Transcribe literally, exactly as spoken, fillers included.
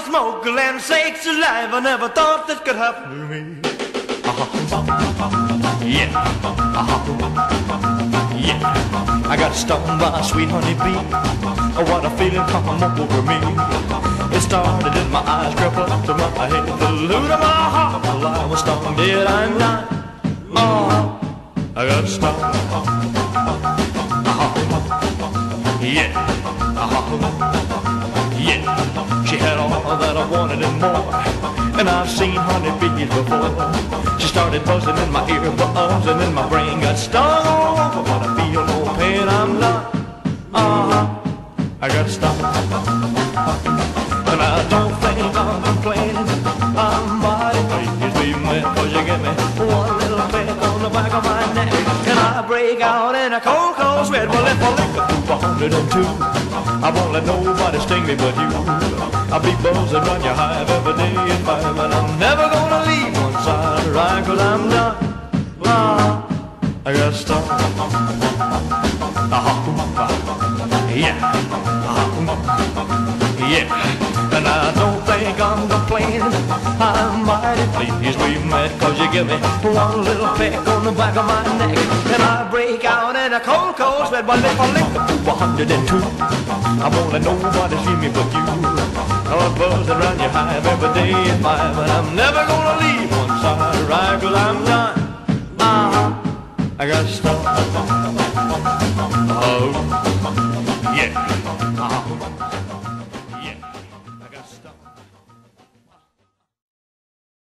smoke, land sakes alive, I never thought this could happen to me. Uh-huh. Yeah. Uh-huh. Yeah. I got stung by a sweet honey bee. Oh, what a feeling come over me. It started in my eyes, crept up to my head, flew to my heart. Well, I was stung dead, I'm not. Oh, I got stung. Uh-huh. Yeah. Uh-huh. Yeah. She had all that I wanted and more, and I've seen honeybees before. She started buzzing in my earbuds, and then my brain got stung all over. But I feel no pain, I'm not. Uh-huh. I got stung. And I don't think I'm complaining. I'm mighty pleased we met, 'cause you give me one little peck on the back of my neck, and I break out in a cold, cold sweat. Well, if I lick a poop a hundred and two, I won't let nobody sting me but you. I'll be buzzing around your hive every day and five, and I'm never gonna leave one side of right, 'cause I'm done. Uh-huh. I got stung. Uh-huh. Yeah. Uh-huh. Yeah. And I don't think I'm complaining. I'm mighty pleased we met, 'cause you give me one little peck on the back of my neck, and I break out in a cold, cold sweat. But if I lick the poop a hundred and two, I won't let nobody see me but you. I'm buzzing around your hive every day at five, and I'm never gonna leave one side right, 'cause I'm done. Uh-huh. I got stung. Oh, yeah. Uh-huh.